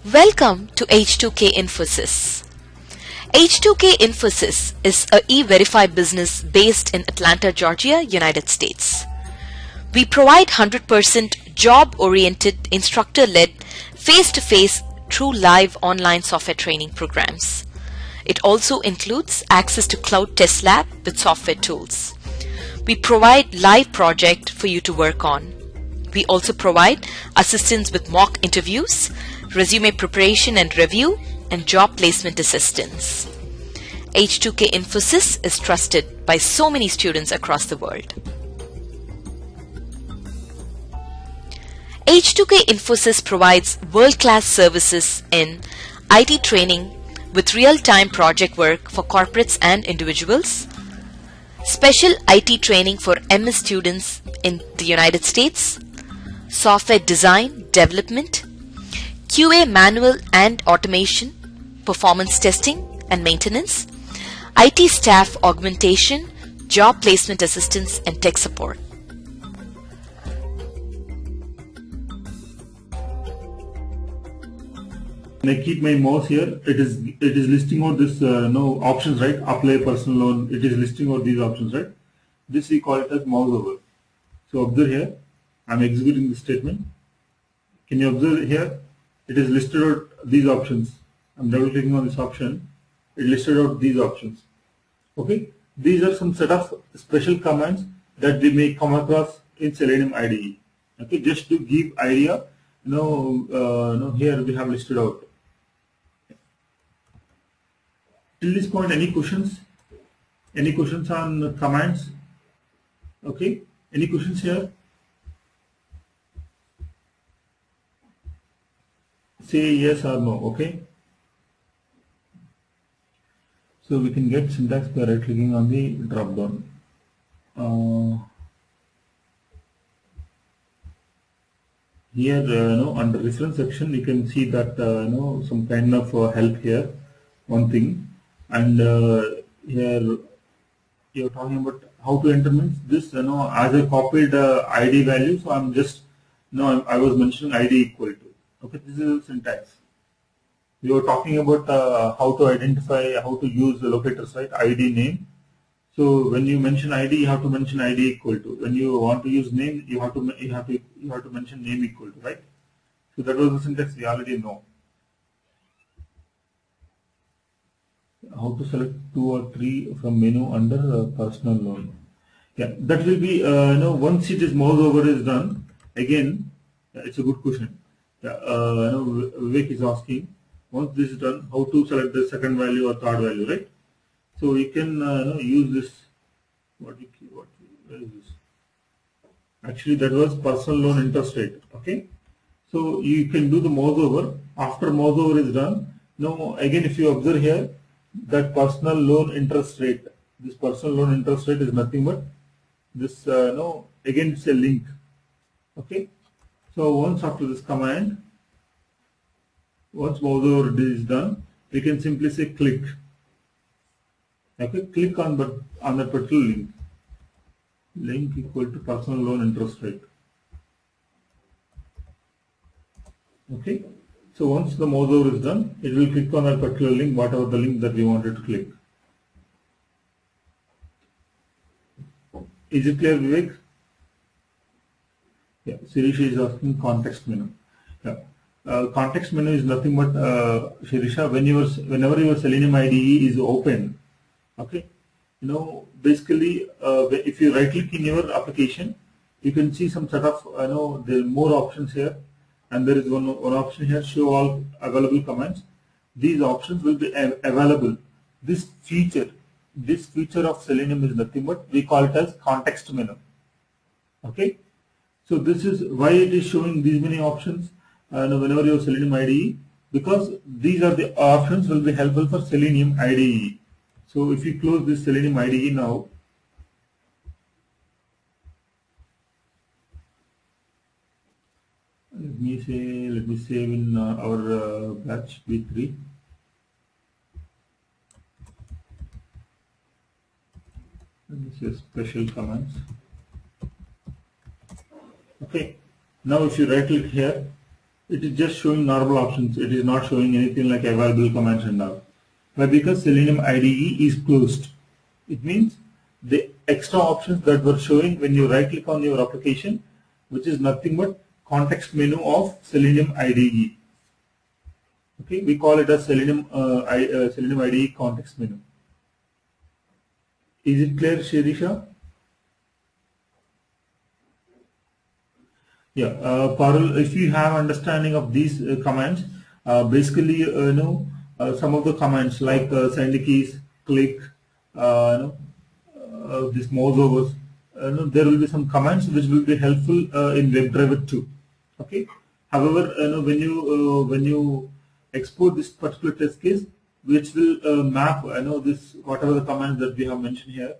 Welcome to H2K Infosys. H2K Infosys is a e-verify business based in Atlanta, Georgia, United States. We provide 100% job-oriented, instructor-led, face-to-face, true live online software training programs. It also includes access to cloud test lab with software tools. We provide live project for you to work on. We also provide assistance with mock interviews, resume preparation and review, and job placement assistance. H2K Infosys is trusted by so many students across the world. H2K Infosys provides world-class services in IT training with real-time project work for corporates and individuals, special IT training for MS students in the United States, software design, development, QA manual and automation, performance testing and maintenance, IT staff augmentation, job placement assistance, and tech support. When I keep my mouse here, it is listing out this options, right? Apply personal loan. It is listing out these options, right? This we call it as mouse over. So observe here, I am executing this statement. Can you observe here? It is listed out these options. I am double clicking on this option. It listed out these options. Okay, these are some set of special commands that we may come across in Selenium IDE. Okay, just to give idea, here we have listed out. Till this point, any questions? Any questions on commands? Okay, any questions here? Say yes or no. Okay. So we can get syntax by right clicking on the drop down. Here, under reference section, you can see that some kind of help here. One thing, and here you're talking about how to enter means this. As I copied ID value, so I'm just I was mentioning ID equal to. Okay, this is syntax. We were talking about how to identify, how to use the locators, right? ID name. So when you mention ID, you have to mention ID equal to. When you want to use name, you have to mention name equal to, right? So that was the syntax we already know. How to select 2 or 3 from menu under personal loan. Yeah, that will be once it is mouse over is done. Again, it's a good question. Yeah, Vivek is asking. Once this is done, how to select the second value or third value, right? So you can use this. Where is this? Actually, that was personal loan interest rate. Okay, so you can do the mouse over. After mouse over is done, now again, if you observe here, that personal loan interest rate. This personal loan interest rate is nothing but this. Again, it's a link. Okay, so once after this command. Once mouse over is done, we can simply say click. Okay, click on that particular link. Link equal to personal loan interest rate. Okay, so once the mouse over is done, it will click on that particular link, whatever the link that we wanted to click. Is it clear, Vivek? Yeah, Sirisha is asking context menu. Yeah. Context menu is nothing but Shirisha, whenever your Selenium IDE is open, okay, basically if you right click in your application, you can see some set of there are more options here, and there is one option here, show all available commands. These options will be available. This feature of Selenium is nothing but we call it as context menu. Okay, so this is why it is showing these many options. Whenever you have Selenium IDE, because these are the options will be helpful for Selenium IDE. So if you close this Selenium IDE now, let me save in our batch B3. Let me say special commands. Okay, now if you right click here, it is just showing normal options. It is not showing anything like available commands and all. Why? Because Selenium IDE is closed. It means the extra options that were showing when you right click on your application, which is nothing but context menu of Selenium IDE. Okay, we call it as Selenium IDE context menu. Is it clear, Shirisha? Yeah, Parul, if you have understanding of these commands, basically, some of the commands like send keys, click, this mouse overs, there will be some commands which will be helpful in Webdriver too. Okay. However, when you export this particular test case, which will map, this whatever the commands that we have mentioned here.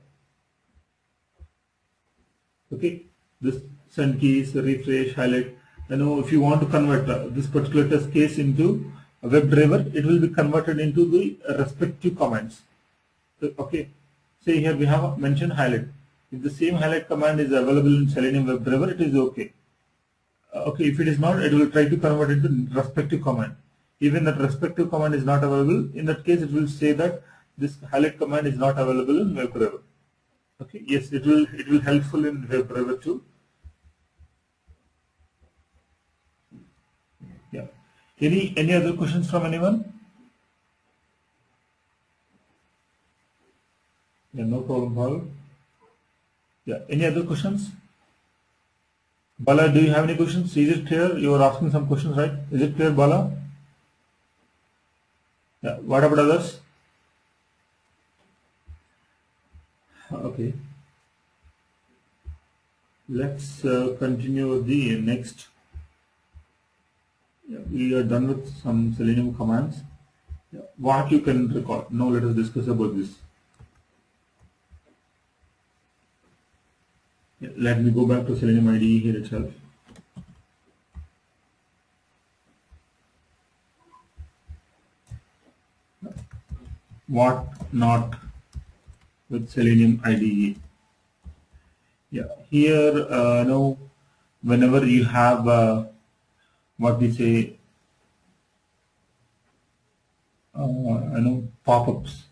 Okay, this send keys, refresh, highlight. If you want to convert this particular test case into a Webdriver, it will be converted into the respective commands. Okay, say here we have mentioned highlight. If the same highlight command is available in Selenium Webdriver, it is okay. Okay, if it is not, it will try to convert it to respective command. Even that respective command is not available, in that case it will say that this highlight command is not available in Webdriver. Okay, yes, it will helpful in Webdriver too. Yeah. Any other questions from anyone? Yeah, no problem, Paul. Yeah, any other questions? Bala, do you have any questions? Is it clear? You are asking some questions, right? Is it clear, Bala? Yeah. What about others? Okay. Let's continue the next. Yeah, we are done with some Selenium commands. Yeah. What you can record. Now let us discuss about this. Yeah, let me go back to Selenium IDE here itself. What not with Selenium IDE? Yeah, here whenever you have what we say pop-ups.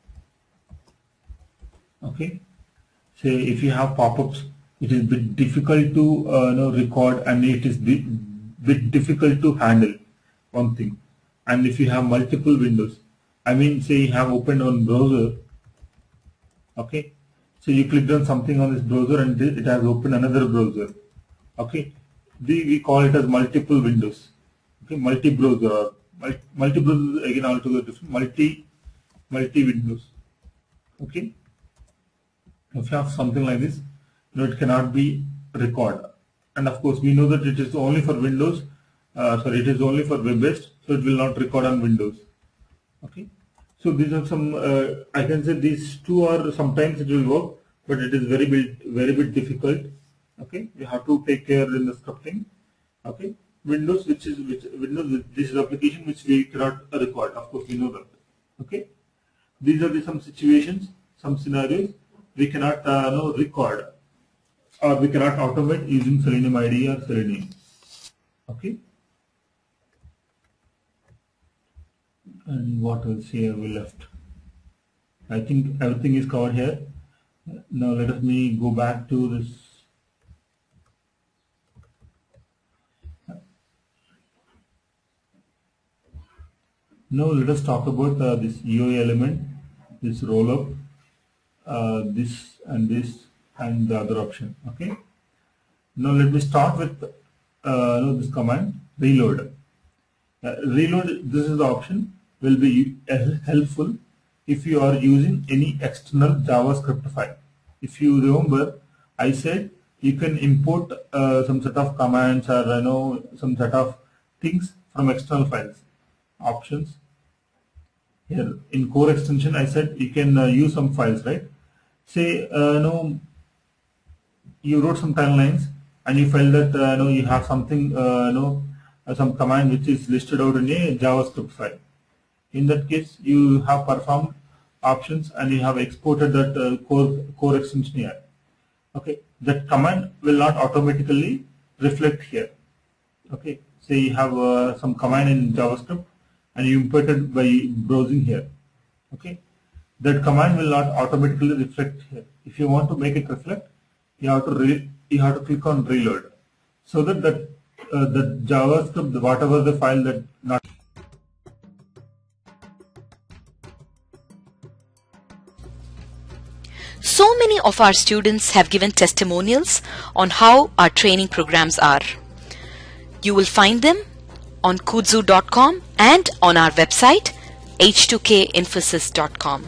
Okay, say if you have pop-ups, it is a bit difficult to record, and it is bit difficult to handle one thing. And if you have multiple windows, I mean, say you have opened on browser. Okay, so you clicked on something on this browser and it has opened another browser. Okay, we call it as multiple windows. Okay, multi-browser or multi-browser again altogether different. Multi windows. Okay, if you have something like this, it cannot be recorded. And of course, we know that it is only for Windows. It is only for web-based, so it will not record on Windows. Okay. So these are some, I can say these two are, sometimes it will work, but it is very bit difficult. Okay, you have to take care in the scripting. Okay, Windows, Windows, this is application which we cannot record. Of course, we know that. Okay, these are some situations, some scenarios we cannot record, or we cannot automate using Selenium IDE or Selenium. Okay. And what else here we left? I think everything is covered here. Now let me go back to this. Now let us talk about this UI element, this roll up, this and the other option. Okay. Now let me start with this command reload. Reload, this is the option, will be helpful if you are using any external JavaScript file. If you remember, I said you can import some set of commands or some set of things from external files. Options here in core extension, I said you can use some files, right? Say you wrote some 10 lines and you felt that you have something some command which is listed out in a JavaScript file. In that case, you have performed options and you have exported that core extension here. Okay, that command will not automatically reflect here. Okay, say you have some command in JavaScript and you import it by browsing here. Okay, that command will not automatically reflect here. If you want to make it reflect, you have to click on reload, so that the JavaScript, whatever the file that not. So many of our students have given testimonials on how our training programs are. You will find them on kudzu.com and on our website H2Kinfosys.com.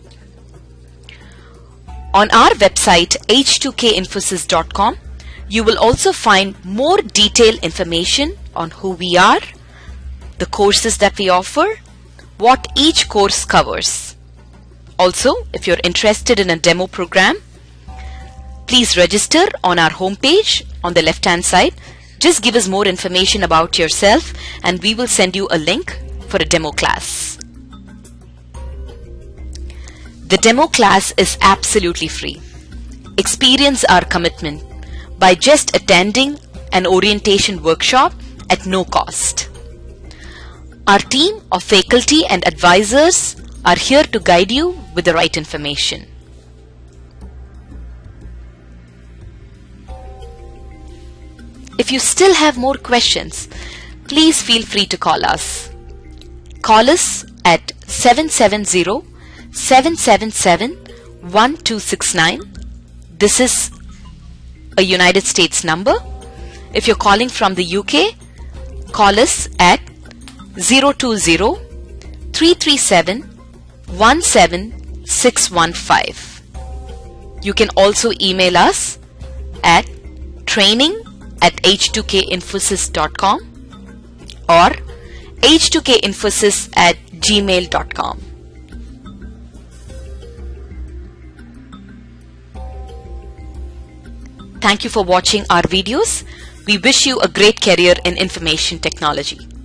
On our website H2Kinfosys.com, you will also find more detailed information on who we are, the courses that we offer, what each course covers. Also, if you're interested in a demo program, please register on our homepage on the left-hand side. Just give us more information about yourself and we will send you a link for a demo class. The demo class is absolutely free. Experience our commitment by just attending an orientation workshop at no cost. Our team of faculty and advisors are here to guide you with the right information. If you still have more questions, please feel free to call us. Call us at 770-777-1269. This is a United States number. If you're calling from the UK, call us at 020-337-17615. You can also email us at training@h2kinfosys.com or h2kinfosys@gmail.com. Thank you for watching our videos. We wish you a great career in information technology.